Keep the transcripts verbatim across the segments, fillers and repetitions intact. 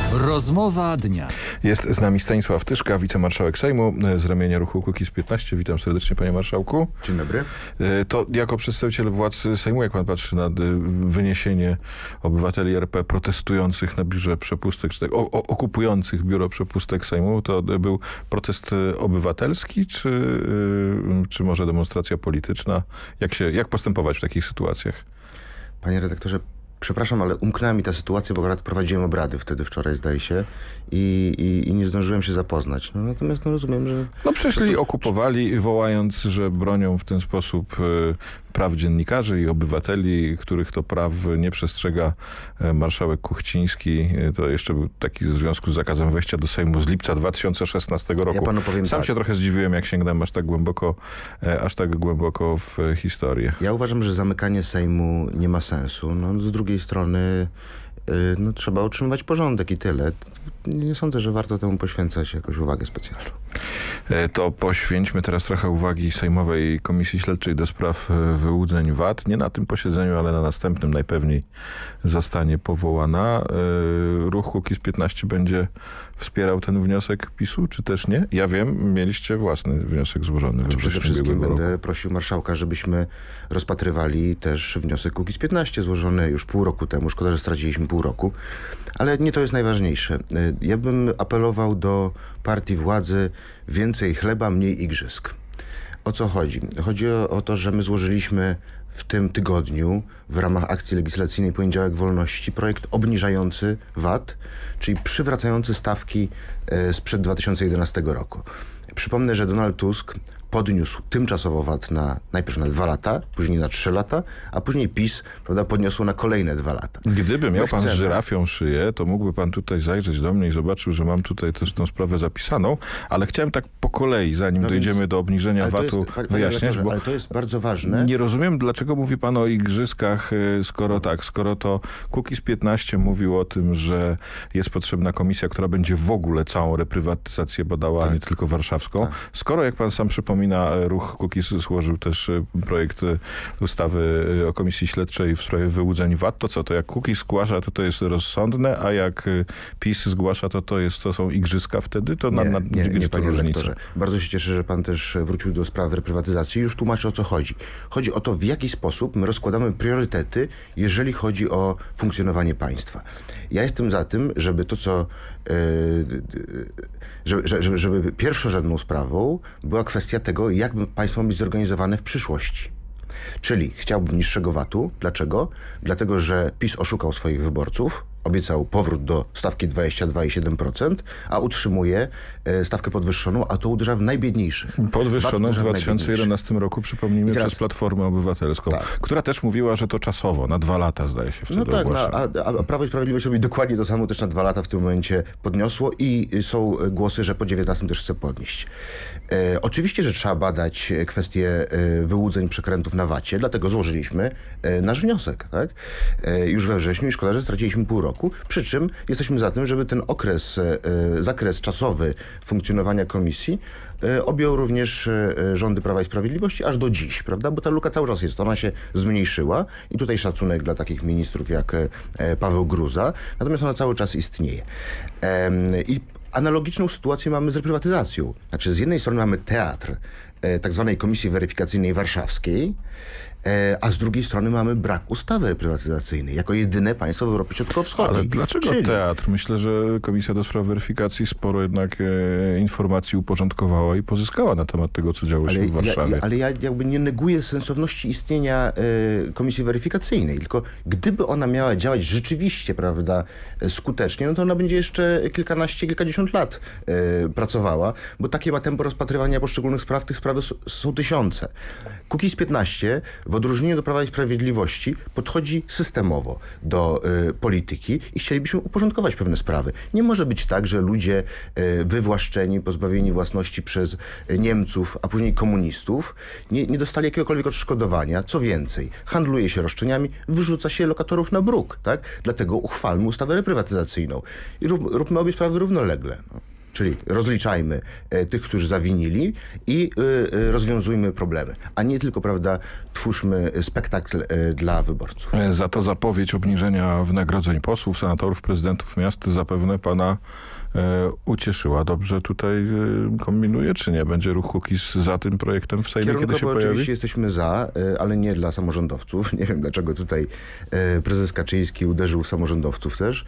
Rozmowa dnia. Jest z nami Stanisław Tyszka, wicemarszałek Sejmu z ramienia ruchu Kukiz piętnaście. Witam serdecznie, panie marszałku. Dzień dobry. To jako przedstawiciel władz Sejmu, jak pan patrzy na wyniesienie obywateli R P protestujących na biurze przepustek, czy tak, o, o, okupujących biuro przepustek Sejmu, to był protest obywatelski, czy, czy może demonstracja polityczna? Jak się, jak postępować w takich sytuacjach? Panie redaktorze, przepraszam, ale umknęła mi ta sytuacja, bo akurat prowadziłem obrady wtedy wczoraj, zdaje się, i, i, i nie zdążyłem się zapoznać. No, natomiast no, rozumiem, że... No przyszli, okupowali, wołając, że bronią w ten sposób y, praw dziennikarzy i obywateli, których to praw nie przestrzega y, marszałek Kuchciński. Y, to jeszcze był taki w związku z zakazem wejścia do Sejmu z lipca dwa tysiące szesnastego roku. Ja panu powiem Sam tak. się trochę zdziwiłem, jak sięgnąłem aż tak głęboko, y, aż tak głęboko w y, historię. Ja uważam, że zamykanie Sejmu nie ma sensu. No, z drugiej strony y, no, trzeba utrzymywać porządek i tyle. Nie sądzę, że warto temu poświęcać jakąś uwagę specjalną. To poświęćmy teraz trochę uwagi Sejmowej Komisji Śledczej do spraw wyłudzeń V A T. Nie na tym posiedzeniu, ale na następnym najpewniej zostanie powołana. Ruch Kukiz piętnaście będzie wspierał ten wniosek PiSu, czy też nie? Ja wiem, mieliście własny wniosek złożony. Znaczy, przede wszystkim będę roku. prosił marszałka, żebyśmy rozpatrywali też wniosek Kukiz piętnaście złożony już pół roku temu. Szkoda, że straciliśmy pół roku. Ale nie to jest najważniejsze. Ja bym apelował do partii władzy: więcej chleba, mniej igrzysk. O co chodzi? Chodzi o, o to, że my złożyliśmy w tym tygodniu w ramach akcji legislacyjnej Poniedziałek Wolności projekt obniżający V A T, czyli przywracający stawki e, sprzed dwa tysiące jedenastego roku. Przypomnę, że Donald Tusk podniósł tymczasowo V A T na, najpierw na dwa lata, później na trzy lata, a później PiS, prawda, podniosło na kolejne dwa lata. Gdyby miał My pan chcemy... z żyrafią szyję, to mógłby pan tutaj zajrzeć do mnie i zobaczył, że mam tutaj też tą sprawę zapisaną, ale chciałem tak po kolei, zanim no dojdziemy więc, do obniżenia V A T-u, wyjaśniać, bo ale to jest bardzo ważne. Nie rozumiem, dlaczego mówi pan o igrzyskach, skoro no. tak, skoro to Kukiz piętnaście mówił o tym, że jest potrzebna komisja, która będzie w ogóle całą reprywatyzację badała, tak. a nie tylko warszawską. Tak. Skoro, jak pan sam przypomina, ruch Kukiz złożył też projekt ustawy o Komisji Śledczej w sprawie wyłudzeń V A T, to co? To jak Kukiz zgłasza, to to jest rozsądne, a jak PiS zgłasza, to to, jest, to są igrzyska wtedy? To na, nie, na, nie, nie, panie redaktorze. różnica? Bardzo się cieszę, że pan też wrócił do sprawy reprywatyzacji. Już tłumaczę, o co chodzi. Chodzi o to, w jaki sposób my rozkładamy priorytety, jeżeli chodzi o funkcjonowanie państwa. Ja jestem za tym, żeby to, co... Yy, żeby, żeby, żeby pierwszorzędną sprawą była kwestia tego, jak państwo ma być zorganizowane w przyszłości. Czyli chciałbym niższego V A T-u. Dlaczego? Dlatego, że PiS oszukał swoich wyborców, obiecał powrót do stawki dwadzieścia dwa i siedem procent, a utrzymuje e, stawkę podwyższoną, a to uderza w najbiedniejszych. Podwyższoną w dwa tysiące jedenastym roku, przypomnijmy, teraz, przez Platformę Obywatelską, tak. która też mówiła, że to czasowo, na dwa lata zdaje się wtedy No tak, ogłaszała. a, a Prawo i Sprawiedliwość robi dokładnie to samo, też na dwa lata w tym momencie podniosło i są głosy, że po dziewiętnastym też chce podnieść. E, oczywiście, że trzeba badać kwestie e, wyłudzeń, przekrętów na V A T-ie, dlatego złożyliśmy e, nasz wniosek, tak? E, już we wrześniu i szkoda, że straciliśmy pół roku. Przy czym jesteśmy za tym, żeby ten okres, e, zakres czasowy funkcjonowania komisji e, objął również e, rządy Prawa i Sprawiedliwości aż do dziś, prawda? Bo ta luka cały czas jest, ona się zmniejszyła i tutaj szacunek dla takich ministrów jak e, Paweł Gruza, natomiast ona cały czas istnieje. E, I analogiczną sytuację mamy z reprywatyzacją. Znaczy, z jednej strony mamy teatr e, tak zwanej Komisji Weryfikacyjnej Warszawskiej, a z drugiej strony mamy brak ustawy reprywatyzacyjnej, jako jedyne państwo w Europie Środkowo-Wschodniej. Ale dlaczego Czyli... teatr? Myślę, że Komisja do Spraw Weryfikacji sporo jednak e, informacji uporządkowała i pozyskała na temat tego, co działo się ale w Warszawie. Ja, ale ja jakby nie neguję sensowności istnienia e, Komisji Weryfikacyjnej, tylko gdyby ona miała działać rzeczywiście, prawda, skutecznie, no to ona będzie jeszcze kilkanaście, kilkadziesiąt lat e, pracowała, bo takie ma tempo rozpatrywania poszczególnych spraw, tych spraw są tysiące. Kukiz piętnaście w odróżnieniu do Prawa i Sprawiedliwości podchodzi systemowo do y, polityki i chcielibyśmy uporządkować pewne sprawy. Nie może być tak, że ludzie y, wywłaszczeni, pozbawieni własności przez y, Niemców, a później komunistów, nie, nie dostali jakiegokolwiek odszkodowania. Co więcej, handluje się roszczeniami, wyrzuca się lokatorów na bruk, tak? Dlatego uchwalmy ustawę reprywatyzacyjną i rób, róbmy obie sprawy równolegle. No. Czyli rozliczajmy e, tych, którzy zawinili i e, e, rozwiązujmy problemy, a nie tylko, prawda, twórzmy spektakl e, dla wyborców. Za to zapowiedź obniżenia wynagrodzeń posłów, senatorów, prezydentów miast zapewne pana e, ucieszyła. Dobrze tutaj e, kombinuje, czy nie? Będzie ruch Kukiz za tym projektem w Sejmie, kiedy się pojawi? Oczywiście jesteśmy za, e, ale nie dla samorządowców. Nie wiem, dlaczego tutaj e, prezes Kaczyński uderzył w samorządowców też.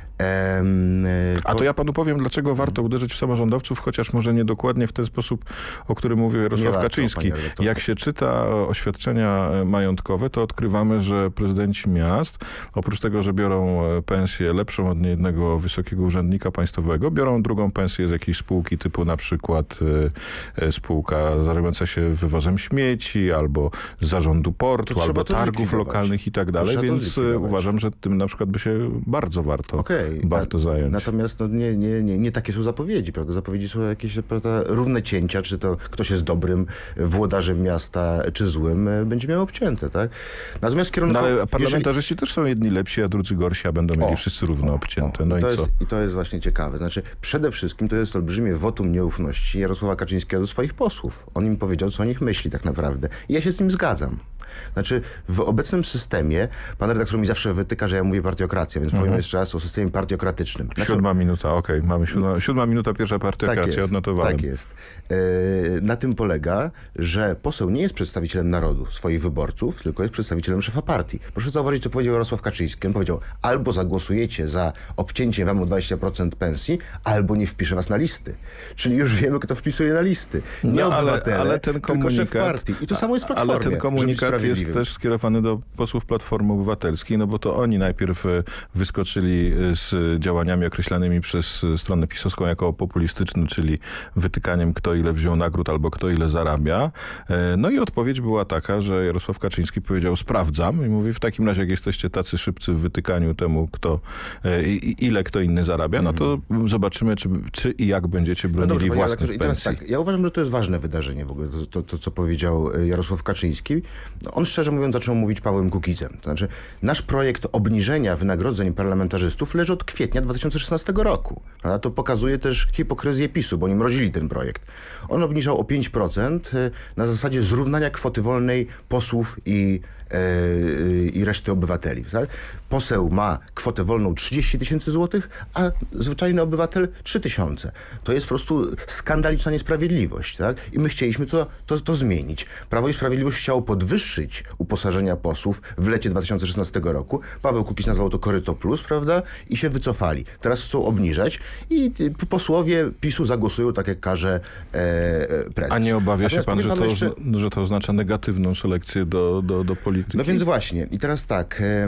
Um, A to ja panu powiem, dlaczego warto uderzyć w samorządowców, chociaż może nie dokładnie w ten sposób, o którym mówił Jarosław Kaczyński. Jak się czyta oświadczenia majątkowe, to odkrywamy, że prezydenci miast, oprócz tego, że biorą pensję lepszą od niejednego wysokiego urzędnika państwowego, biorą drugą pensję z jakiejś spółki typu na przykład e, spółka zajmująca się wywozem śmieci, albo z zarządu portu, albo targów lokalnych i tak dalej, więc uważam, że tym na przykład by się bardzo warto okay. warto zająć. Natomiast no, nie, nie, nie, nie takie są zapowiedzi, prawda? Zapowiedzi są jakieś, prawda, równe cięcia, czy to ktoś jest dobrym włodarzem miasta, czy złym, będzie miał obcięte, tak? Natomiast kierunkowo... No, ale parlamentarzyści jeżeli... też są jedni lepsi, a drudzy gorsi, a będą mieli o, wszyscy równo o, obcięte. No o. i, to i jest, co? I to jest właśnie ciekawe. Znaczy, przede wszystkim to jest olbrzymie wotum nieufności Jarosława Kaczyńskiego do swoich posłów. On im powiedział, co o nich myśli tak naprawdę. I ja się z nim zgadzam. Znaczy, w obecnym systemie, pan redaktor mi zawsze wytyka, że ja mówię partiokracja, więc mhm. powiem jeszcze raz o systemie partiokratycznym. Znaczy, siódma minuta, okej. Okay. Mamy siódma, siódma minuta, pierwsza partiokracja, tak jest, odnotowałem. Tak jest. Yy, na tym polega, że poseł nie jest przedstawicielem narodu, swoich wyborców, tylko jest przedstawicielem szefa partii. Proszę zauważyć, co powiedział Jarosław Kaczyński. On powiedział, albo zagłosujecie za obcięciem wam o dwadzieścia procent pensji, albo nie wpiszę was na listy. Czyli już wiemy, kto wpisuje na listy. Nie no, obywatele, ale, ale ten komunikat, tylko szef partii. I to samo jest w Platformie. Ale ten komunikat jest też skierowany do posłów Platformy Obywatelskiej, no bo to oni najpierw wyskoczyli z działaniami określanymi przez stronę pisowską jako populistyczne, czyli wytykaniem, kto ile wziął nagród albo kto ile zarabia. No i odpowiedź była taka, że Jarosław Kaczyński powiedział, sprawdzam i mówi, w takim razie jak jesteście tacy szybcy w wytykaniu temu, kto i, ile kto inny zarabia, no to zobaczymy, czy, czy i jak będziecie bronili no dobrze, własnych pensji. Teraz tak, ja uważam, że to jest ważne wydarzenie w ogóle, to, to, to co powiedział Jarosław Kaczyński. On szczerze mówiąc zaczął mówić Pawłem Kukizem. To znaczy, nasz projekt obniżenia wynagrodzeń parlamentarzystów leży od kwietnia dwa tysiące szesnastego roku. A to pokazuje też hipokryzję PiSu, bo oni mrozili ten projekt. On obniżał o pięć procent na zasadzie zrównania kwoty wolnej posłów i, yy, i reszty obywateli. Tak? Poseł ma kwotę wolną trzydzieści tysięcy złotych, a zwyczajny obywatel trzy tysiące. To jest po prostu skandaliczna niesprawiedliwość. Tak? I my chcieliśmy to, to, to zmienić. Prawo i Sprawiedliwość chciało podwyższyć uposażenia posłów w lecie dwa tysiące szesnastego roku. Paweł Kukiz nazwał to koryto plus, prawda? I się wycofali. Teraz chcą obniżać i posłowie PiSu zagłosują tak, jak każe e, prezes. A nie obawia się pan, że to, jeszcze... że to oznacza negatywną selekcję do, do, do polityki? No więc właśnie. I teraz tak... E,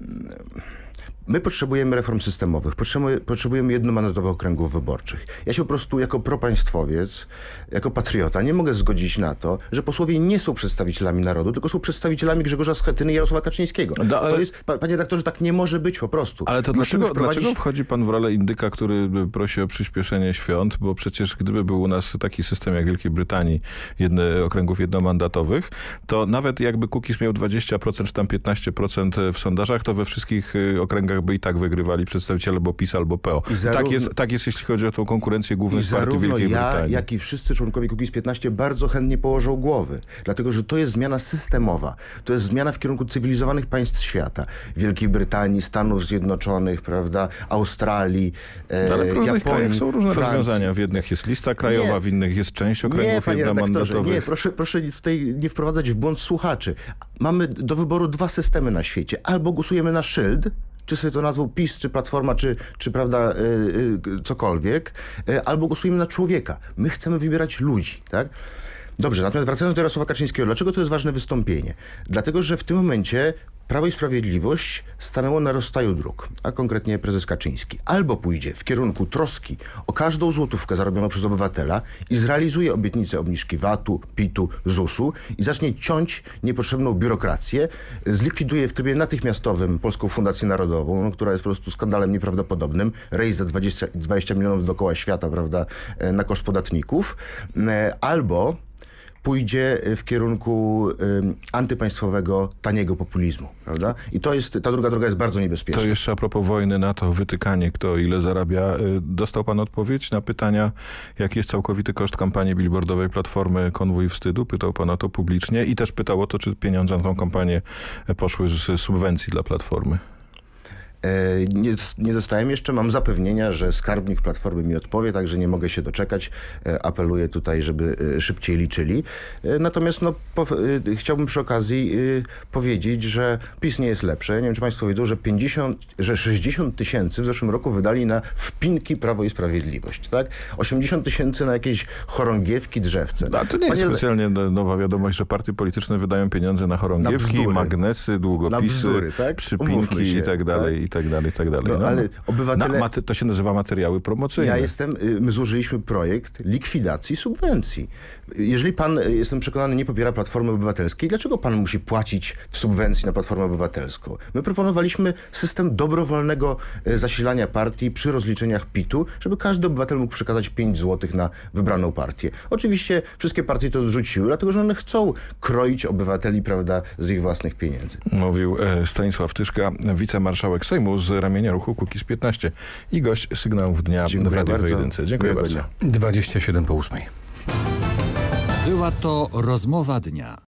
My potrzebujemy reform systemowych, potrzebujemy, potrzebujemy jednomandatowych okręgów wyborczych. Ja się po prostu jako propaństwowiec, jako patriota nie mogę zgodzić na to, że posłowie nie są przedstawicielami narodu, tylko są przedstawicielami Grzegorza Schetyny i Jarosława Kaczyńskiego. Da, ale... To jest, panie redaktorze, tak nie może być po prostu. Ale to dlaczego, wprowadzić... dlaczego wchodzi pan w rolę indyka, który prosi o przyspieszenie świąt? Bo przecież gdyby był u nas taki system jak w Wielkiej Brytanii, jedne, okręgów jednomandatowych, to nawet jakby Kukiz miał dwadzieścia procent czy tam piętnaście procent w sondażach, to we wszystkich okręgach by i tak wygrywali przedstawiciele albo PiS, albo P O. Zarówno, tak, jest, tak jest, jeśli chodzi o tą konkurencję głównych partii Wielkiej ja, Brytanii. Jak i wszyscy członkowie Kukiz piętnaście bardzo chętnie położą głowy. Dlatego, że to jest zmiana systemowa. To jest zmiana w kierunku cywilizowanych państw świata. Wielkiej Brytanii, Stanów Zjednoczonych, prawda, Australii, e, Ale w różnych Japonii, krajach są różne Francji. rozwiązania. W jednych jest lista krajowa, nie. w innych jest część okręgów nie, jednomandatowych. Nie, proszę, proszę tutaj nie wprowadzać w błąd słuchaczy. Mamy do wyboru dwa systemy na świecie. Albo głosujemy na szyld, czy sobie to nazwał PiS, czy Platforma, czy, czy prawda, yy, yy, cokolwiek, yy, albo głosujemy na człowieka. My chcemy wybierać ludzi, tak? Dobrze, natomiast wracając do Jarosława Kaczyńskiego, dlaczego to jest ważne wystąpienie? Dlatego, że w tym momencie Prawo i Sprawiedliwość stanęło na rozstaju dróg, a konkretnie prezes Kaczyński. Albo pójdzie w kierunku troski o każdą złotówkę zarobioną przez obywatela i zrealizuje obietnicę obniżki V A T-u, P I T-u, zusu i zacznie ciąć niepotrzebną biurokrację, zlikwiduje w trybie natychmiastowym Polską Fundację Narodową, no, która jest po prostu skandalem nieprawdopodobnym, rejs za dwadzieścia, dwadzieścia milionów dookoła świata, prawda, na koszt podatników, albo pójdzie w kierunku y, antypaństwowego, taniego populizmu, prawda? I to jest, ta druga droga jest bardzo niebezpieczna. To jeszcze a propos wojny na to, wytykanie, kto ile zarabia. Dostał pan odpowiedź na pytania, jaki jest całkowity koszt kampanii billboardowej Platformy Konwój Wstydu? Pytał pan o to publicznie i też pytał o to, czy pieniądze na tą kampanię poszły z subwencji dla Platformy. Nie, nie dostałem jeszcze, mam zapewnienia, że skarbnik Platformy mi odpowie, także nie mogę się doczekać. Apeluję tutaj, żeby szybciej liczyli. Natomiast no, po, chciałbym przy okazji powiedzieć, że PiS nie jest lepsze. Nie wiem, czy państwo wiedzą, że, pięćdziesiąt, że sześćdziesiąt tysięcy w zeszłym roku wydali na wpinki Prawo i Sprawiedliwość. Tak? osiemdziesiąt tysięcy na jakieś chorągiewki, drzewce. A to nie jest Panie... specjalnie nowa wiadomość, że partie polityczne wydają pieniądze na chorągiewki, na magnesy, długopisy, bzdury, tak? Przypinki się, i tak dalej, tak? i tak dalej, i tak dalej. No, no, ale obywatele... Na, to się nazywa materiały promocyjne. Ja jestem, my złożyliśmy projekt likwidacji subwencji. Jeżeli pan, jestem przekonany, nie popiera Platformy Obywatelskiej, dlaczego pan musi płacić w subwencji na Platformę Obywatelską? My proponowaliśmy system dobrowolnego zasilania partii przy rozliczeniach pitu, żeby każdy obywatel mógł przekazać pięć złotych na wybraną partię. Oczywiście wszystkie partie to odrzuciły, dlatego że one chcą kroić obywateli, prawda, z ich własnych pieniędzy. Mówił Stanisław Tyszka, wicemarszałek Sejmu z ramienia ruchu Kukiz piętnaście i gość Sygnałów Dnia w Radiu w Jedynce. Dziękuję bardzo. dwadzieścia siedem po ósmej. Była to rozmowa dnia.